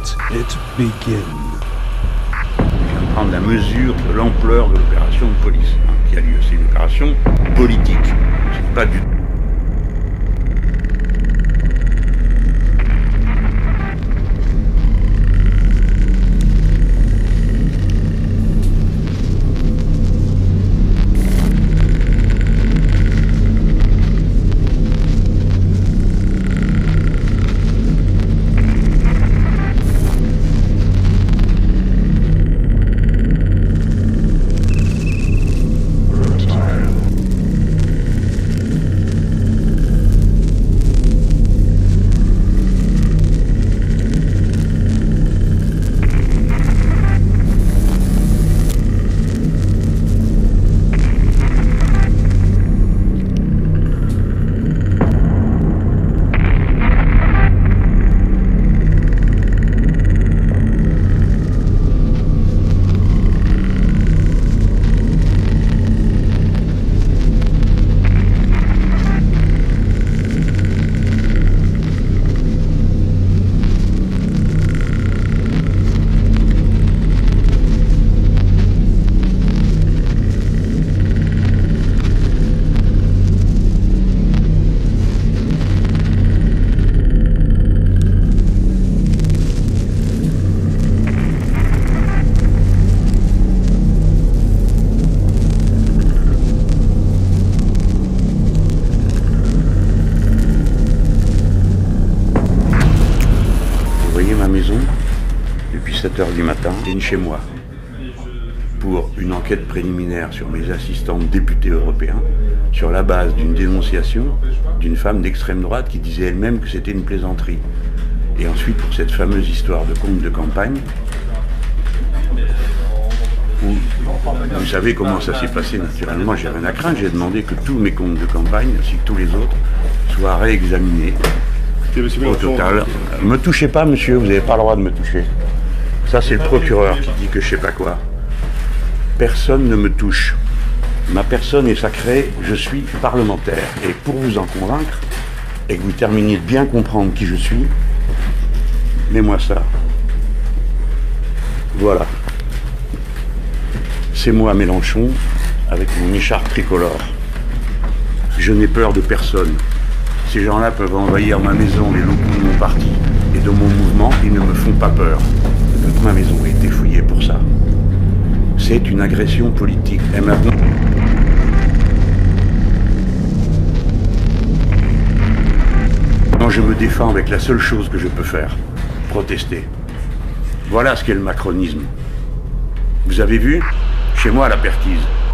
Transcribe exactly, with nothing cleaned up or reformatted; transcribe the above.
Let it begin. Je viens de prendre la mesure de l'ampleur de l'opération de police hein, qui a lieu. C'est une opération politique. C'est pas du tout. Maison depuis sept heures du matin, viennent chez moi pour une enquête préliminaire sur mes assistants députés européens sur la base d'une dénonciation d'une femme d'extrême droite qui disait elle-même que c'était une plaisanterie. Et ensuite pour cette fameuse histoire de compte de campagne où vous savez comment ça s'est passé naturellement, j'ai rien à craindre, j'ai demandé que tous mes comptes de campagne ainsi que tous les autres soient réexaminés. Au total, me touchez pas monsieur, vous n'avez pas le droit de me toucher. Ça c'est le procureur qui dit que je sais pas quoi. Personne ne me touche. Ma personne est sacrée, je suis parlementaire. Et pour vous en convaincre, et que vous terminiez de bien comprendre qui je suis, mets-moi ça. Voilà. C'est moi Mélenchon, avec mon écharpe tricolore. Je n'ai peur de personne. Ces gens-là peuvent envahir ma maison, les locaux de mon parti et de mon mouvement, ils ne me font pas peur. Toute ma maison a été fouillée pour ça. C'est une agression politique. Et maintenant... je me défends avec la seule chose que je peux faire, protester. Voilà ce qu'est le macronisme. Vous avez vu? Chez moi, à la Perquise.